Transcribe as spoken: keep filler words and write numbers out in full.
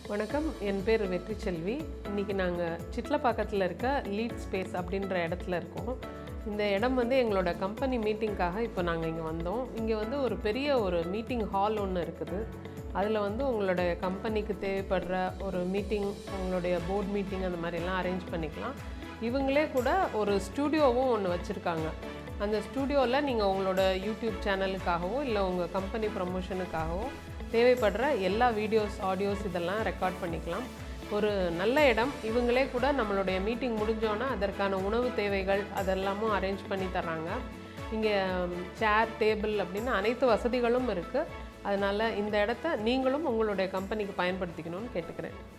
வணக்கம், என் பேர் வெற்றி செல்வி. இன்றைக்கி நாங்கள் சிட்லப்பாக்கத்தில் இருக்க லீட் ஸ்பேஸ் அப்படின்ற இடத்துல இருக்கோம். இந்த இடம் வந்து எங்களோட கம்பெனி மீட்டிங்காக இப்போ நாங்கள் இங்கே வந்தோம். இங்கே வந்து ஒரு பெரிய ஒரு மீட்டிங் ஹால் ஒன்று இருக்குது. அதில் வந்து உங்களோட கம்பெனிக்கு தேவைப்படுற ஒரு மீட்டிங், உங்களுடைய போர்ட் மீட்டிங் அந்த மாதிரிலாம் அரேஞ்ச் பண்ணிக்கலாம். இவங்களே கூட ஒரு ஸ்டூடியோவும் ஒன்று வச்சுருக்காங்க. அந்த ஸ்டூடியோவில் நீங்கள் உங்களோட யூடியூப் சேனலுக்காகவோ இல்லை உங்கள் கம்பெனி ப்ரமோஷனுக்காகவோ தேவைப்படுற எல்லா வீடியோஸ், ஆடியோஸ் இதெல்லாம் ரெக்கார்ட் பண்ணிக்கலாம். ஒரு நல்ல இடம். இவங்களே கூட நம்மளுடைய மீட்டிங் முடிஞ்சோன்னா அதற்கான உணவு தேவைகள் அதெல்லாமும் அரேஞ்ச் பண்ணி தர்றாங்க. இங்கே சேர், டேபிள் அப்படின்னு அனைத்து வசதிகளும் இருக்குது. அதனால் இந்த இடத்த நீங்களும் உங்களுடைய கம்பெனிக்கு பயன்படுத்திக்கணும்னு கேட்டுக்கிறேன்.